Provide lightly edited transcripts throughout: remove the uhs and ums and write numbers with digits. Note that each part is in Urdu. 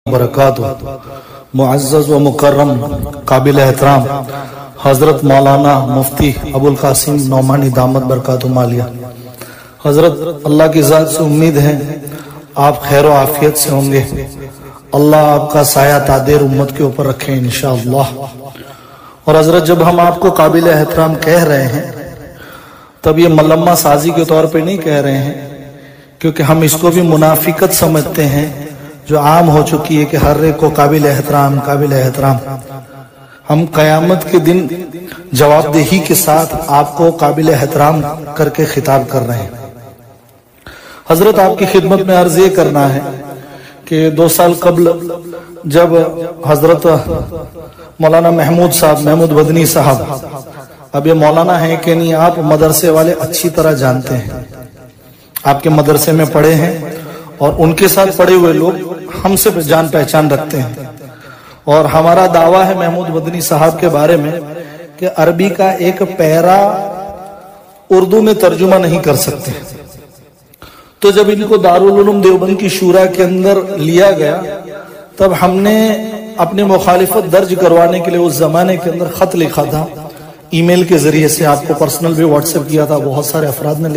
बरकातुहू। मुअज़्ज़ज़ व मुकर्रम काबिल एहतराम हजरत मौलाना मुफ्ती अबुल कासिम नौमानी दामत बरकातुहू मालिया। हजरत अल्लाह की ज़ात से उम्मीद है आप खैर व आफियत से होंगे। अल्लाह आपका साया तादेर उम्मत के ऊपर रखे इंशाअल्लाह। और हजरत जब हम आपको काबिल एहतराम कह रहे हैं तब ये मलम्मा साजी के तौर पे नहीं कह रहे हैं, क्योंकि हम इसको भी मुनाफिकत समझते हैं जो आम हो चुकी है कि हर एक को काबिल एहतराम काबिल एहतराम। हम कयामत के दिन जवाबदेही के साथ आपको काबिल एहतराम करके खिताब कर रहे हैं। हजरत आपकी खिदमत में अर्ज ये करना है कि 2 साल कबल जब हजरत मौलाना महमूद बदनी साहब, अब ये मौलाना है कि नहीं आप मदरसे वाले अच्छी तरह जानते हैं, आपके मदरसे में पढ़े हैं और उनके साथ पढ़े हुए लोग हमसे जान पहचान रखते हैं। और हमारा दावा है महमूद बदनी साहब के बारे में कि अरबी का एक पैरा उर्दू में तर्जुमा नहीं कर सकते। तो जब इनको दारुल उलूम देवबंद की शूरा के अंदर लिया गया तब हमने अपनी मुखालिफत दर्ज करवाने के लिए उस जमाने के अंदर खत लिखा था, ईमेल के जरिए से आपको पर्सनल भी व्हाट्सएप किया था, बहुत सारे अफराद ने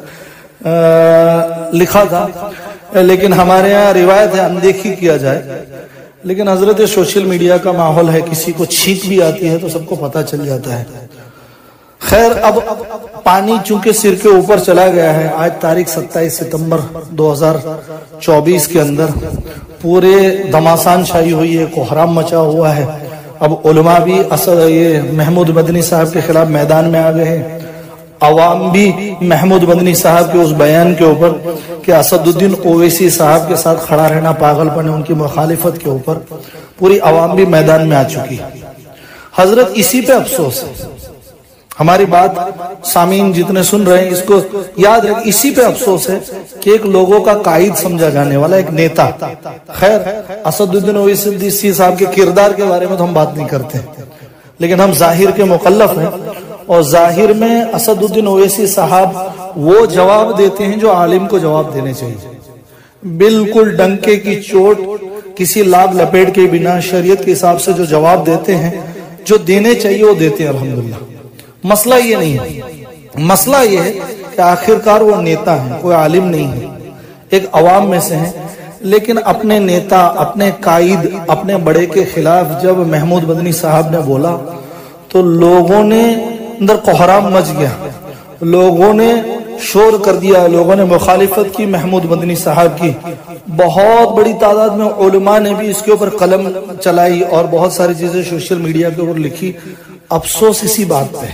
लिखा था, लेकिन हमारे यहाँ रिवायत है अनदेखी किया जाए। लेकिन हजरत सोशल मीडिया का माहौल है, किसी को छींक भी आती है तो सबको पता चल जाता है। खैर, अब पानी चूंकि सिर के ऊपर चला गया है, आज तारीख 27 सितंबर 2024 के अंदर पूरे घमासान छाई हुई है, कोहराम मचा हुआ है। अब उलमा भी ये महमूद बदनी साहब के खिलाफ मैदान में आ गए हैं, अवाम भी महमूद बदनी साहब के उस बयान के ऊपर कि असदुद्दीन ओवैसी साहब के साथ खड़ा रहना पागलपन है, उनकी मुखालिफत के ऊपर पूरी अवाम भी मैदान में आ चुकी है। हजरत इसी पे अफसोस है, हमारी बात सामीन जितने सुन रहे हैं इसको याद रखें, इसी पे अफसोस है कि एक लोगों का कायद समझा जाने वाला एक नेता। खैर, असदुद्दीन ओवैसी साहब के किरदार के बारे में तो हम बात नहीं करते, लेकिन हम जाहिर के मुकल्लफ हैं और जाहिर में असदुद्दीन ओवैसी साहब वो जवाब देते हैं जो आलिम को जवाब देने चाहिए, बिल्कुल डंके की चोट किसी लाभ लपेट के बिना शरीयत के हिसाब से जो जवाब देते हैं, जो देने चाहिए वो देते हैं अल्हम्दुलिल्लाह। मसला ये नहीं है, मसला ये है कि आखिरकार वो नेता है, कोई आलिम नहीं है, एक अवाम में से है। लेकिन अपने नेता, अपने कायद, अपने बड़े के खिलाफ जब महमूद बदनी साहब ने बोला तो लोगों ने अंदर कोहराम मच गया, लोगों ने शोर कर दिया, लोगों ने मुखालिफत की महमूद बदनी साहब की। बहुत बड़ी तादाद में उलमा ने भी इसके ऊपर कलम चलाई और बहुत सारी चीजें सोशल मीडिया के ऊपर लिखी। अफसोस इसी बात पे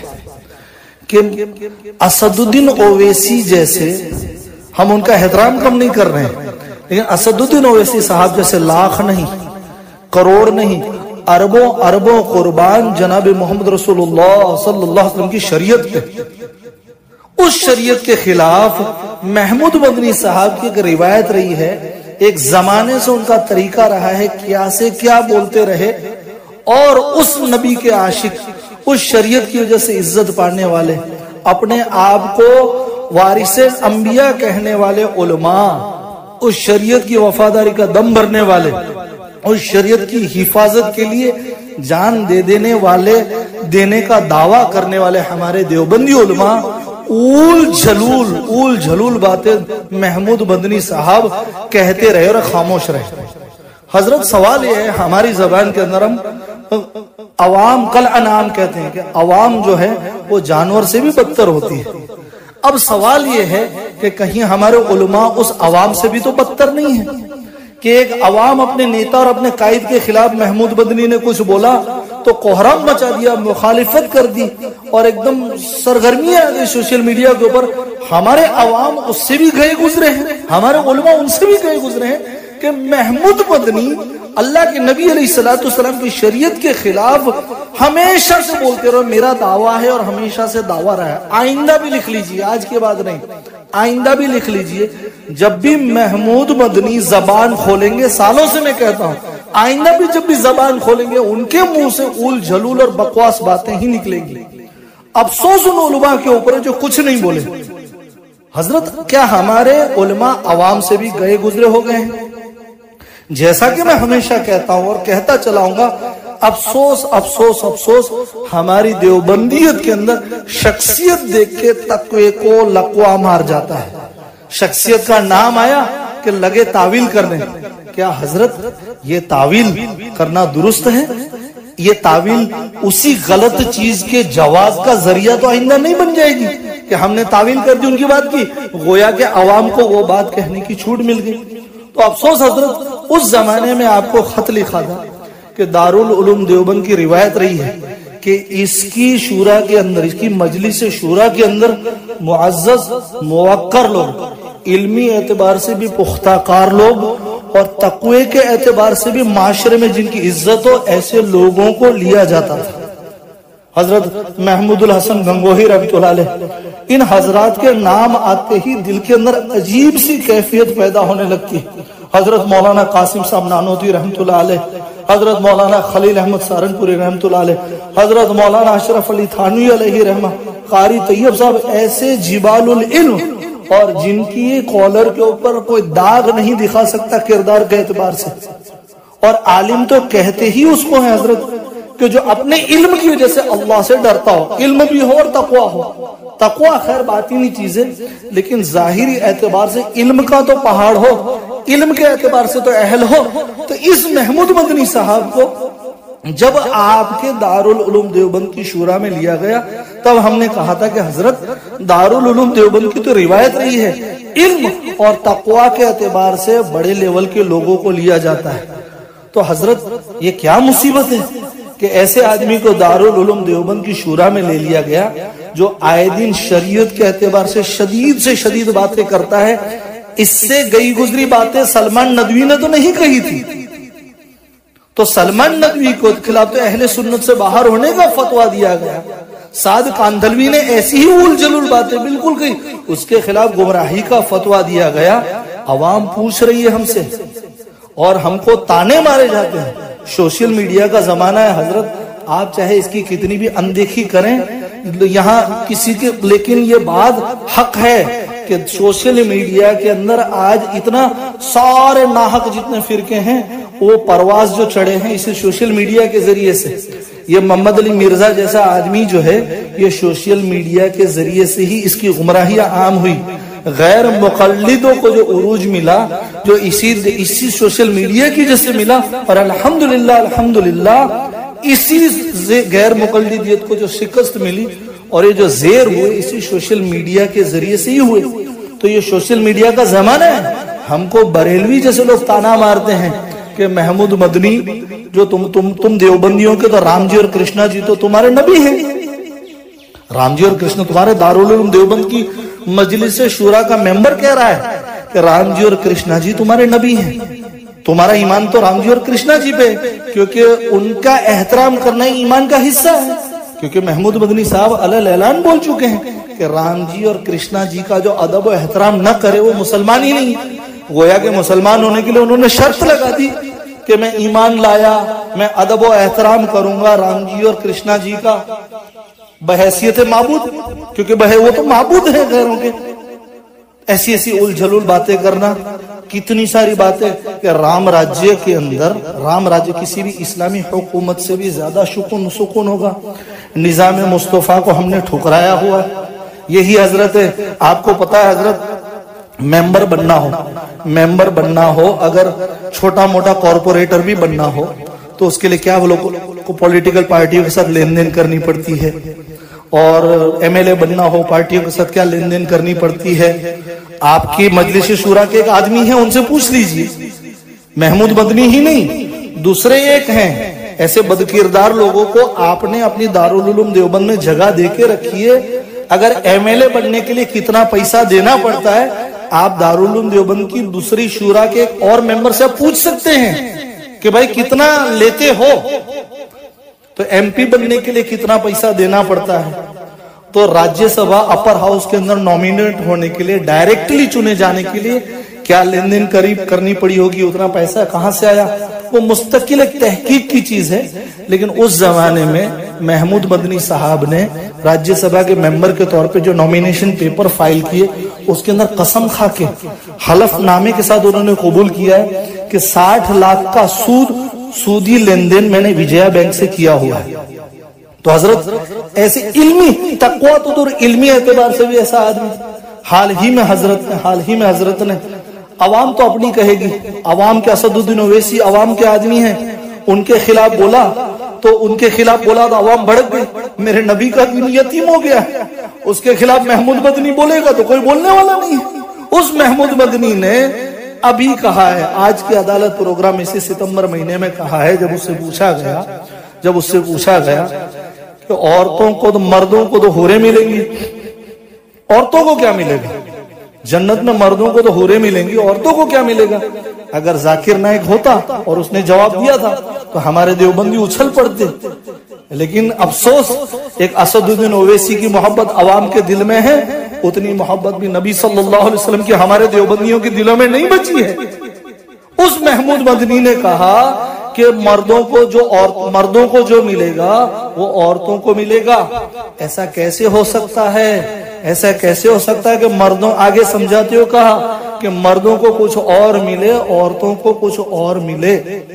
कि असदुद्दीन ओवैसी जैसे, हम उनका एहतराम कम नहीं कर रहे हैं, लेकिन असदुद्दीन ओवैसी साहब जैसे लाख नहीं, करोड़ नहीं, अरबों अरबों कुर्बान जनाब मोहम्मद रसूलुल्लाह सल्लल्लाहु अलैहि वसल्लम की शरीयत पे, उस शरीयत के खिलाफ महमूद बदनी साहब की एक रिवायत रही है, एक जमाने से उनका तरीका रहा है, क्या से क्या बोलते रहे। और उस नबी के आशिक, उस शरीयत की वजह से इज्जत पाने वाले, अपने आप को वारिसे अंबिया कहने वाले उलमा, उस शरीयत की वफादारी का दम भरने वाले, उस शरीयत की हिफाजत के लिए जान दे देने वाले, देने का दावा करने वाले हमारे देवबंदी उलमा ऊल झलूल बातें महमूद बदनी साहब कहते रहे और खामोश रहे। हजरत सवाल यह है, हमारी जबान के अंदर हम अवाम कल अनाम कहते हैं कि अवाम जो है वो जानवर से भी बदतर होती है। अब सवाल ये है कि कहीं हमारे उलमा उस अवाम से भी तो बदतर नहीं है कि एक अवाम अपने नेता और अपने कायद के खिलाफ महमूद बदनी ने कुछ बोला तो कोहराम मचा दिया, मुखालिफत कर दी और एकदम सरगर्मियां आ गई सोशल मीडिया के ऊपर। हमारे अवाम उससे भी गए गुजरे हैं, हमारे उलमा उनसे भी गए गुजरे हैं कि महमूद बदनी अल्लाह के नबी अलैहिस्सलाम की शरीयत के खिलाफ हमेशा से बोलते रहो, मेरा दावा है और हमेशा से दावा रहा है। आइंदा भी लिख लीजिए, आज के बाद नहीं, आइंदा भी लिख लीजिए, जब भी महमूद बदनी जबान खोलेंगे, सालों से मैं कहता हूं, आइंदा भी जब भी जबान खोलेंगे उनके मुंह से उल झलूल और बकवास बातें ही निकलेंगी। अफसोस उन उलमा के ऊपर जो कुछ नहीं बोले। हजरत, क्या हमारे उलमा अवाम से भी गए गुजरे हो गए हैं? جیسا کہ میں ہمیشہ کہتا ہوں اور کہتا چلاؤں گا، افسوس افسوس افسوس ہماری دیوبندیت کے اندر شخصیت دیکھ کے تقوی کو لقوا مار جاتا ہے۔ شخصیت کا نام آیا کہ لگے تعویل کرنے۔ کیا حضرت یہ تعویل کرنا درست ہے؟ یہ تعویل اسی غلط چیز کے جواز کا ذریعہ تو آئندہ نہیں بن جائے گی کہ ہم نے تعویل کر دی ان کی بات کی، گویا کہ عوام کو وہ بات کہنے کی چھوٹ مل گئی۔ تو افسوس حضرت اس زمانے میں آپ کو خط لکھا تھا کہ دارالعلوم دیوبند کی روایت رہی ہے کہ اس کی شورا کے اندر، اس کی مجلس شورا کے اندر معزز موقر لوگ، علمی اعتبار سے بھی پختہ کار لوگ اور تقوی کے اعتبار سے بھی معاشرے میں جن کی عزت ہو، ایسے لوگوں کو لیا جاتا تھا۔ حضرت محمود الحسن گنگوہی رحمۃ اللہ علیہ، ان حضرات کے نام آتے ہی دل کے اندر عجیب سی کیفیت پیدا ہونے لگتی ہے۔ حضرت مولانا قاسم صاحب نانوتوی رحمۃ اللہ علیہ، حضرت مولانا خلیل احمد سہارنپوری رحمۃ اللہ علیہ، حضرت مولانا اشرف علی تھانوی علیہ رحمہ، قاری طیب صاحب، ایسے جبال العلم اور جن کی کالر کے اوپر کوئی داغ نہیں دکھا سکتا کردار کے اعتبار سے، اور عالم تو کہتے ہی اس کو ہے حضرت کہ جو اپنے علم کی وجہ سے اللہ سے ڈرتا ہو، علم بھی ہو اور تقوی ہو۔ تقوی خیر باطنی چیز ہے، لیکن ظاہری اعتبار سے علم کا تو پہاڑ ہو، علم کے اعتبار سے تو اہل ہو۔ تو اس محمود مدنی صاحب کو جب آپ کے دارالعلوم دیوبند کی شورا میں لیا گیا، تب ہم نے کہا تھا کہ حضرت دارالعلوم دیوبند کی تو روایت رہی ہے، علم اور تقوی کے اعتبار سے بڑے لیول کے لوگوں کو لیا جاتا ہے، تو حضرت یہ کیا مصیبت ہے کہ ایسے آدمی کو دارالعلوم دیوبند کی شورا میں لے لیا گیا جو آئے دن شریعت کے اعتبار سے شدید باتیں کرتا ہے۔ اس سے گئی گزری باتیں سلمان ندوی نے تو نہیں کہی تھی، تو سلمان ندوی کو خلاف تو اہل سنت سے باہر ہونے کا فتویٰ دیا گیا۔ سعد کاندھلوی نے ایسی ہی اول جلول باتیں بالکل کہی، اس کے خلاف گمراہی کا فتویٰ دیا گیا۔ عوام پوچھ رہی ہے ہم سے اور ہم کو تانے مارے جاتے ہیں۔ سوشل میڈیا کا زمانہ ہے حضرت، آپ چاہے اس کی کتنی بھی اندیکھی کریں یہاں کسی کے، لیکن یہ بات حق ہے کہ سوشل میڈیا کے اندر آج اتنا سارے ناحق جتنے فرقے ہیں وہ پرواز جو چڑھے ہیں اسی سوشل میڈیا کے ذریعے سے۔ یہ محمد علی مرزا جیسا آدمی جو ہے یہ سوشل میڈیا کے ذریعے سے ہی اس کی گمراہیاں عام ہوئی۔ غیر مقلدوں کو جو عروج ملا جو اسی سوشل میڈیا کی وجہ سے ملا، اور الحمدللہ اسی غیر مقلدیت کو جو شکست ملی اور یہ جو زیر ہوئے اسی سوشل میڈیا کے ذریعے سے ہی ہوئے۔ تو یہ سوشل میڈیا کا زمانہ ہے۔ ہم کو بریلوی جیسے لوگ تانا مارتے ہیں کہ محمود مدنی جو تم دیوبندیوں کے تو رام جی اور کرشنا جی تو تمہارے نبی ہیں، رام جی اور کرشنا تمہارے دارالعلوم دیوبند کی مجلس شورا کا ممبر کہہ رہا ہے کہ رام جی اور کرشنا جی تمہارے نبی ہیں، تمہارا ایمان تو رام جی اور کرشنا جی پہ، کیونکہ ان کا احترام کرنا ایمان کا حصہ ہے۔ کیونکہ محمود مدنی صاحب علیہ اعلان بول چکے ہیں کہ رام جی اور کرشنا جی کا جو ادب و احترام نہ کرے وہ مسلمان ہی نہیں۔ گویا کہ مسلمان ہونے کے لیے انہوں نے شرط لگا دی کہ میں ایمان لایا، میں ادب و احترام کروں گا رام جی اور کرشنا جی کا بحیثیت معبود، کیونکہ وہ تو معبود ہیں غیروں کے۔ ایسی اول جھلول باتیں کرنا، کتنی ساری باتیں کہ رام راجیہ کے اندر، رام راجیہ کسی بھی اسلامی حکومت سے بھی زیادہ سکون ہوگا۔ نظام مصطفیٰ کو ہم نے ٹھکرایا ہوا ہے۔ یہی حضرت ہے، آپ کو پتا ہے حضرت ممبر بننا ہو اگر چھوٹا موٹا کارپوریٹر بھی بننا ہو تو اس کے لیے کیا وہ لوگ کو پولیٹیکل پارٹیوں کے ساتھ لین دین کرنی پڑتی ہے، اور ایم ایل اے بننا ہو پارٹیوں کے ساتھ کیا لین دین کرنی پڑتی ہے۔ آپ کی مجلس شورا کے ایک آدمی ہیں، ان سے پوچھ لیجئے، محمود مدنی ہی نہیں دوسرے ایک ہیں، ایسے بدکردار لوگوں کو آپ نے اپنی دارالعلوم دیوبند میں جگہ دے کے رکھی ہے۔ اگر ایم ایل اے بننے کے لیے کتنا پیسہ دینا پڑتا ہے آپ دارالعلوم دیوبند کی دوسری شورا کے ایک اور ممبر سے پوچھ سکتے ہیں کہ بھائی کتنا لیتے ہو، تو ایم پی بننے کے لیے کتنا پیسہ دینا پڑتا ہے، تو راجیہ سبھا اپر ہاؤس کے اندر نومینیٹ ہونے کے لیے ڈائریکٹلی چنے جانے کے لیے کیا لین دین کرنی پڑی ہوگی، اتنا پیسہ کہاں سے آیا، وہ مستقل ایک تحقیق کی چیز ہے۔ لیکن اس زمانے میں محمود مدنی صاحب نے راجیہ سبھا کے ممبر کے طور پہ جو نومینیشن پیپر فائل کیے اس کے اندر قسم کھا کے حلف نامے کے ساتھ انہوں نے قبول کیا ہے کہ 60 لاکھ کا سودی لین دین میں نے وجیا بینک سے کیا ہوا ہے. تو حضرت ایسے علمی تقویٰ تو دور علمی اعتبار سے بھی ایسا آدمی. حال ہی میں حضرت نے عوام تو اپنی کہے گی، عوام کے اسد الدین اویسی عوام کے آدمی ہیں، ان کے خلاف بولا تو عوام بھڑک گئی. میرے نبی کا دین یتیم ہو گیا ہے، اس کے خلاف محمود مدنی بولے گا تو کوئی بولنے والا نہیں ہے. اس محمود مدنی نے ابھی کہا ہے، آج کی عدالت پروگرام اسی ستمبر مہینے میں کہا ہے، جب اس سے پوچھا گیا کہ عورتوں کو تو مردوں کو تو حوریں ملیں گی، عورتوں کو کیا ملے گا؟ جنت میں مردوں کو تو حوریں ملیں گی، عورتوں کو کیا ملے گا؟ اگر ذاکر نائک ہوتا اور اس نے جواب دیا تھا تو ہمارے دیوبندی اچھل پڑتے. لیکن افسوس، ایک اسد الدین اویسی کی محبت عوام کے دل میں ہے، اتنی محبت بھی نبی صلی اللہ علیہ وسلم کی ہمارے دیوبندیوں کے دلوں میں نہیں بچی ہے. اس محمود مدنی نے کہا کہ مردوں کو جو ملے گا وہ عورتوں کو ملے گا. ایسا کیسے ہو سکتا ہے کہ مردوں، آگے سمجھاتے ہو کہا کہ مردوں کو کچھ اور ملے، عورتوں کو کچھ اور ملے.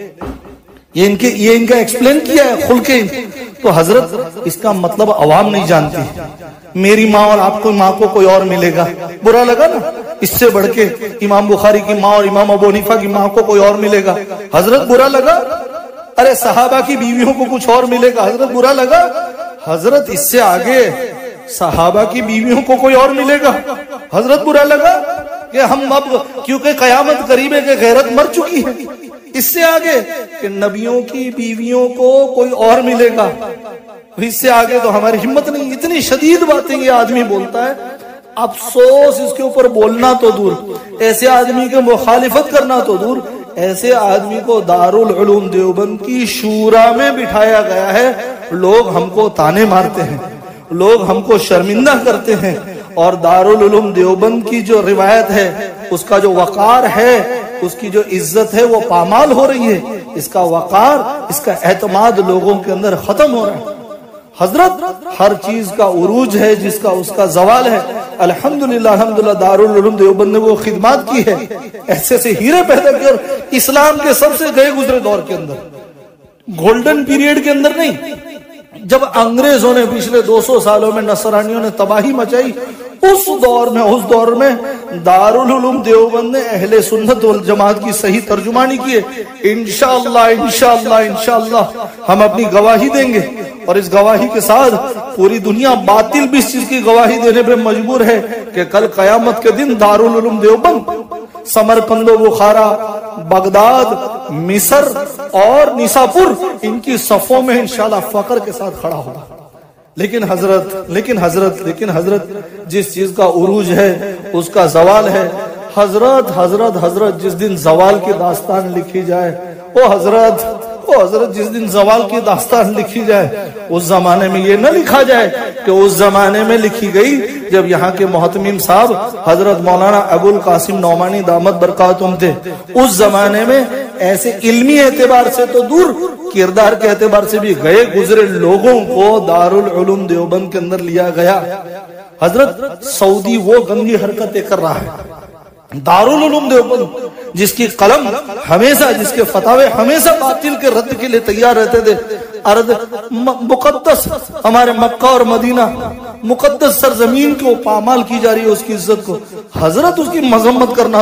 یہ ان کا ایکسپلین کیا ہے کھل کے. تو حضرت اس کا مطلب عوام نہیں جانتی. میری ماں اور آپ کو ماں کو کوئی اور ملے گا، برا لگا نا. اس سے بڑھ کے امام بخاری کی ماں اور امام ابو حنیفہ کی ماں کو کوئی اور ملے گا، حضرت برا لگا. ارے صحابہ کی بیویوں کو کچھ اور ملے گا، حضرت برا لگا. حضرت اس سے آگے صحابہ کی بیویوں کو کوئی اور ملے گا، حضرت برا لگا کہ ہم اب کیونکہ قیامت قریب ہے کہ غیرت مر چکی ہے. اس سے آگے کہ نبیوں کی بیویوں کو کوئی اور ملے گا، اس سے آگے تو ہماری ہمت نہیں. اتنی شدید باتیں یہ آدمی بولتا ہے. افسوس، اس کے اوپر بولنا تو دور، ایسے آدمی کے مخالفت کرنا تو دور، ایسے آدمی کو دارالعلوم دیوبند کی شورا میں بٹھایا گیا ہے. لوگ ہم کو تانے مارتے ہیں، لوگ ہم کو شرمندہ کرتے ہیں، اور دارالعلوم دیوبند کی جو روایت ہے، اس کا جو وقار ہے، اس کی جو عزت ہے، وہ پامال ہو رہی ہے. اس کا وقار، اس کا اعتماد لوگوں کے اندر ختم ہو رہا ہے. حضرت ہر چیز کا عروج ہے جس کا اس کا زوال ہے. الحمدللہ دارالعلوم دیوبند نے وہ خدمات کی ہے، ایسے سے ہیرے پیدا کیے، اور اسلام کے سب سے گئے گزرے دور کے اندر، گولڈن پیریڈ کے اندر نہیں، جب انگریزوں نے پچھلے 200 سالوں میں نصرانیوں نے تباہی مچائی، اس دور میں دارالعلوم دیوبند نے اہل سنت والجماعت کی صحیح ترجمانی کی ہے. انشاءاللہ ہم اپنی گواہی دیں گے، اور اس گواہی کے ساتھ پوری دنیا باطل بھی اس چیز کی گواہی دینے پہ مجبور ہے کہ کل قیامت کے دن دارالعلوم دیوبند سمرقند و بخارا، بغداد، مصر اور نیساپور، ان کی صفوں میں انشاءاللہ فخر کے ساتھ کھڑا ہوگا. لیکن حضرت جس چیز کا عروج ہے اس کا زوال ہے. حضرت جس دن زوال کی داستان لکھی جائے، حضرت جس دن زوال کی داستان لکھی جائے، اس زمانے میں یہ نہ لکھا جائے کہ اس زمانے میں لکھی گئی جب یہاں کے محتمم صاحب حضرت مولانا ابو القاسم نعمانی دامت برکاتہم تھے. اس زمانے میں ایسے علمی اعتبار سے تو دور، کردار کے اعتبار سے بھی گئے گزرے لوگوں کو دارالعلوم دیوبند کے اندر لیا گیا. حضرت سعودی وہ گندی حرکتیں کر رہا ہے. دارالعلوم دیوبند جس کی قلم ہمیشہ، جس کے فتاوے ہمیشہ باطل کے رد کے لیے تیار رہتے تھے. مقدس ہمارے مکہ اور مدینہ، مقدس سرزمین کو پامال کی جا رہی ہے، اس کی عزت کو. حضرت اس کی مذمت کرنا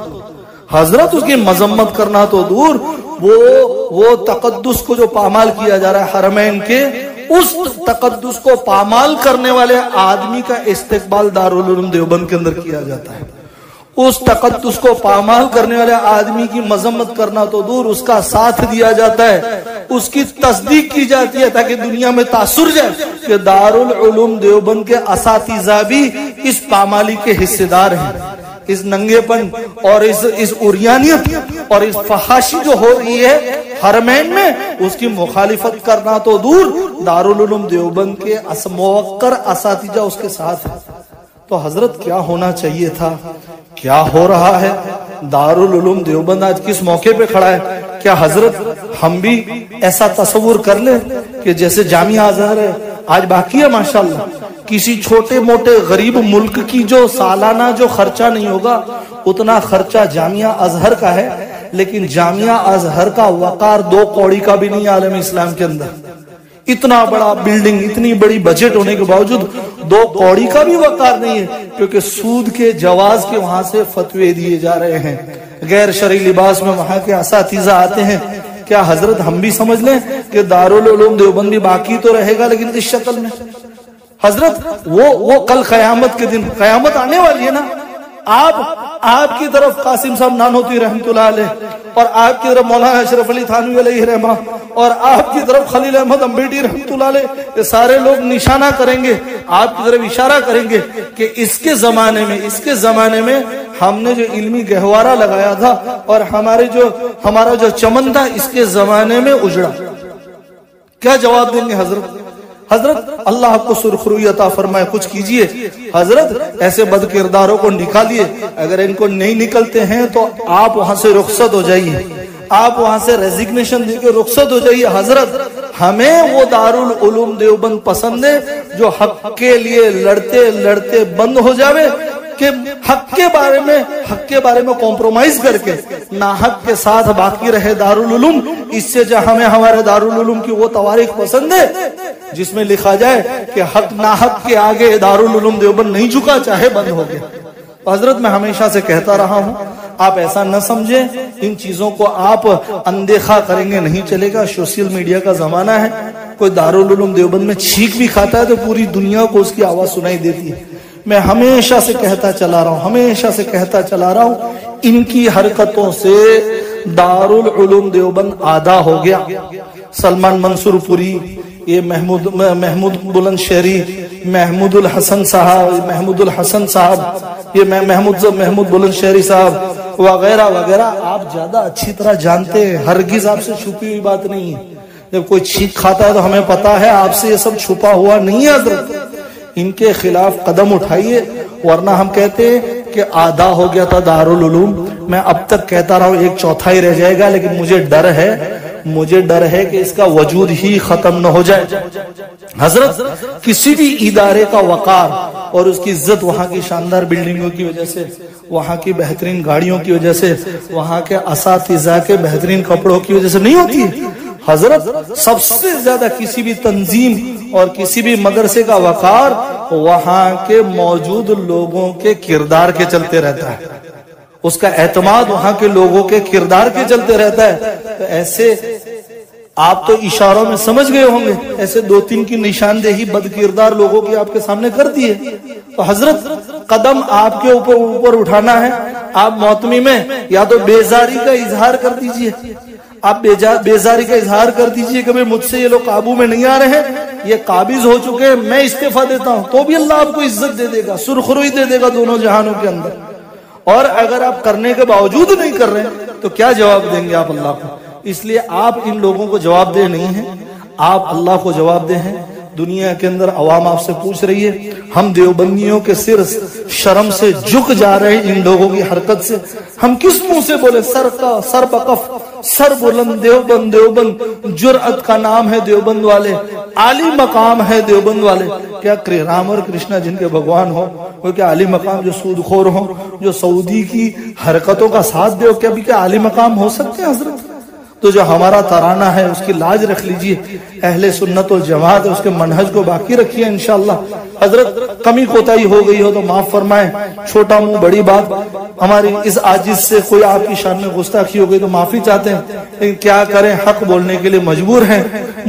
تو دور، وہ تقدس کو جو پامال کیا جا رہا ہے حرمین کے، اس تقدس کو پامال کرنے والے آدمی کا استقبال دارالعلوم دیوبند کے اندر کیا جاتا ہے. اس تقدس کو پامال کرنے والے آدمی کی مذمت کرنا تو دور، اس کا ساتھ دیا جاتا ہے، اس کی تصدیق کی جاتی ہے تاکہ دنیا میں تاثر جائے کہ دارالعلوم دیوبند کے اساتذہ بھی اس پامالی کے حصے دار ہیں. اس ننگے پن اور اس اوریانیت اور اس فحاشی جو ہو رہی ہے حرمین میں، اس کی مخالفت کرنا تو دور، دارالعلوم دیوبند کے موقر اساتذہ اس کے ساتھ ہیں. تو حضرت کیا ہونا چاہیے تھا، کیا ہو رہا ہے؟ دارالعلوم دیوبند آج کس موقع پہ کھڑا ہے؟ کیا حضرت ہم بھی ایسا تصور کر لیں کہ جیسے جامعہ ازہر ہے آج باقی ہے ماشاءاللہ، کسی چھوٹے موٹے غریب ملک کی جو سالانہ جو خرچہ نہیں ہوگا اتنا خرچہ جامعہ ازہر کا ہے. لیکن جامعہ ازہر کا وقار 2 کوڑی کا بھی نہیں عالم اسلام کے اندر. اتنا بڑا بلڈنگ، اتنی بڑی بجٹ ہونے کے باوجود 2 کوڑی کا بھی وقار نہیں ہے، کیونکہ سود کے جواز کے وہاں سے فتوے دیے جا رہے ہیں. غیر شرعی لباس میں وہاں کے اساتذہ آتے ہیں. کیا حضرت ہم بھی سمجھ لیں کہ دارالعلوم دیوبند بھی باقی تو رہے گا لیکن اس شکل میں؟ حضرت وہ کل قیامت کے دن، قیامت آنے والی ہے نا، آپ کی طرف قاسم صاحب نانوتوی رحمت اللہ علیہ، اور آپ کی طرف مولانا اشرف علی تھانوی علیہ رحمہ، اور آپ کی طرف خلیل احمد امبیڈی رحمت اللہ علیہ، یہ سارے لوگ نشانہ کریں گے، آپ کی طرف اشارہ کریں گے کہ اس کے زمانے میں ہم نے جو علمی گہوارہ لگایا تھا اور ہمارا جو چمن تھا اس کے زمانے میں اجڑا. کیا جواب دیں گے حضرت اللہ آپ کو سرخروئی عطا فرمائے، کچھ کیجئے حضرت. ایسے بد کرداروں کو نکالیے، اگر ان کو نہیں نکلتے ہیں تو آپ وہاں سے رخصت ہو جائیے، آپ وہاں سے ریزگنیشن دے کے رخصت ہو جائیے. حضرت ہمیں وہ دارالعلوم دیوبند پسند ہے جو حق کے لیے لڑتے بند ہو جاوے، کہ حق کے بارے میں کمپرومائز کر کے ناحق کے ساتھ باقی رہے دارالعلوم. اس سے جو ہمیں ہمارے دارالعلوم کی وہ تواریخ پسند ہے جس میں لکھا جائے کہ حق ناحق کے آگے دارالعلوم دیوبند نہیں جھکا، چاہے بند ہو گیا. حضرت میں ہمیشہ سے کہتا رہا ہوں، آپ ایسا نہ سمجھیں ان چیزوں کو آپ اندیخا کریں گے نہیں چلے گا. سوشل میڈیا کا زمانہ ہے، کوئی دارالعلوم دیوبند میں چھینک بھی کھاتا ہے تو پوری دنیا کو اس کی آواز سنائی دیتی ہے. میں ہمیشہ سے کہتا چلا رہا ہوں ان کی حرکتوں سے دارالعلوم دیوبند آدھا ہو گیا. سلمان منصور پوری، یہ محمود بلند شہری، محمود الحسن صاحب، یہ محمود بلند شہری صاحب وغیرہ وغیرہ، آپ زیادہ اچھی طرح جانتے ہیں، ہرگز آپ سے چھپی ہوئی بات نہیں ہے. جب کوئی چھینک کھاتا ہے تو ہمیں پتا ہے، آپ سے یہ سب چھپا ہوا نہیں ہے. حضرت ان کے خلاف قدم اٹھائیے، ورنہ ہم کہتے ہیں کہ آدھا ہو گیا تھا دارالعلوم. میں اب تک کہتا رہا ہوں 1/4 رہ جائے گا، لیکن مجھے ڈر ہے کہ اس کا وجود ہی ختم نہ ہو جائے. حضرت کسی بھی ادارے کا وقار اور اس کی عزت وہاں کی شاندار بلڈنگوں کی وجہ سے، وہاں کی بہترین گاڑیوں کی وجہ سے، وہاں کے اساتذہ کے بہترین کپڑوں کی وجہ سے نہیں ہوتی ہے. حضرت سب سے زیادہ کسی بھی تنظیم اور کسی بھی مدرسے کا وقار وہاں کے موجود لوگوں کے کردار کے چلتے رہتا ہے، اس کا اعتماد وہاں کے لوگوں کے کردار کے چلتے رہتا ہے. تو ایسے آپ تو اشاروں میں سمجھ گئے ہوں گے، ایسے 2-3 کی نشاندہی بد کردار لوگوں کی آپ کے سامنے کر دی ہے. تو حضرت قدم آپ کے اوپر اٹھانا ہے. آپ معتمی میں یا تو بیزاری کا اظہار کر دیجئے، آپ بیزاری کا اظہار کر دیجئے کہ مجھ سے یہ لوگ قابو میں نہیں آ رہے ہیں، یہ قابض ہو چکے ہیں، میں استعفیٰ دیتا ہوں، تو بھی اللہ آپ کو عزت دے دے گا، سرخروئی دے دے گا دونوں جہانوں کے اندر. اور اگر آپ کرنے کے باوجود نہیں کر رہے ہیں تو کیا جواب دیں گے آپ اللہ کو؟ اس لیے آپ ان لوگوں کو جواب دہ نہیں ہیں، آپ اللہ کو جواب دہ ہیں. دنیا کے اندر عوام آپ سے پوچھ رہی ہے، ہم دیوبندیوں کے سر شرم سے جھک جا رہے ہیں ان لوگوں کی حرکت سے. ہم کس منہ سے بولے؟ سر بکف، سر بلند دیوبند، جرأت کا نام ہے دیوبند والے، عالی مقام ہے دیوبند والے. کیا رام اور کرشنا جن کے بھگوان ہو، وہ کیا عالی مقام جو سود خور ہو، جو سعودی کی حرکتوں کا ساتھ دے، کیا عالی مقام ہو سکتے ہیں حضرت؟ تو جو ہمارا ترانہ ہے اس کی لاج رکھ لیجئے، اہل سنت والجماعت اس کے منہج کو باقی رکھیے انشاءاللہ. حضرت کمی کوتاہی ہو گئی ہو تو معاف فرمائیں، چھوٹا منہ بڑی بات، ہماری اس عاجز سے کوئی آپ کی شان میں گستاخی ہو گئی تو معافی چاہتے ہیں، لیکن کیا کریں، حق بولنے کے لیے مجبور ہیں.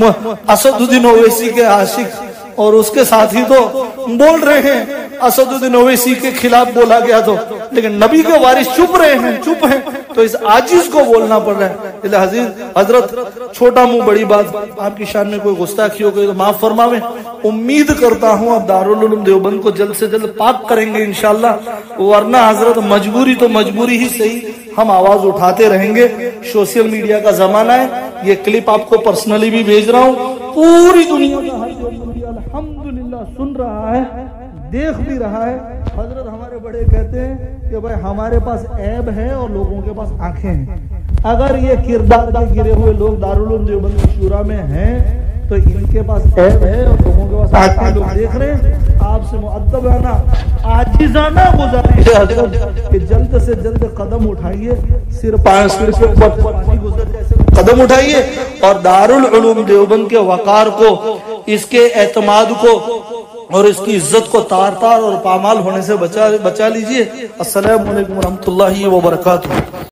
اسد الدین اویسی کے عاشق اور اس کے ساتھی تو بول رہے ہیں، اسد الدین اویسی کے خلاف بولا گیا تو، لیکن نبی کے وارث چپ ہیں، تو اس عاجز کو بولنا پڑ رہا ہے. حضرت چھوٹا منہ بڑی بات، آپ کی شان میں کوئی گستاخی ہو گئی تو معاف فرماویں. امید کرتا ہوں آپ دارالعلوم دیوبند کو جلد سے جلد پاک کریں گے انشاءاللہ، ورنہ حضرت مجبوری تو مجبوری ہی صحیح، ہم آواز اٹھاتے رہیں گے. سوشل میڈیا کا زمانہ ہے، یہ کلپ آپ کو پرسنلی بھی بھیج رہا ہوں، پوری دنیا کا ہر دیوبندی الحمدللہ سن رہا ہے، دیکھ بھی رہا ہے. حضرت ہمارے بڑے کہتے ہیں کہ بھائی ہمارے پاس عیب ہے اور لوگوں کے پاس آنکھیں ہیں. اگر یہ کردار کے گرے ہوئے لوگ دارالعلوم دیوبند کی شورا میں ہیں تو ان کے پاس عیب ہے اور تمہوں کے پاس آج لوگ دیکھ رہے ہیں. آپ سے مؤدبانہ عاجزانہ گزارش ہے حضرت کہ جلد سے جلد قدم اٹھائیے, سر کے اوپر پانی گزر جیسے قدم اٹھائیے اور دارالعلوم دیوبند کے وقار کو, اس کے اعتماد کو اور اس کی عزت کو تار تار اور پامال ہونے سے بچا لیجئے. السلام علیکم ورحمۃ اللہ وبرکاتہ.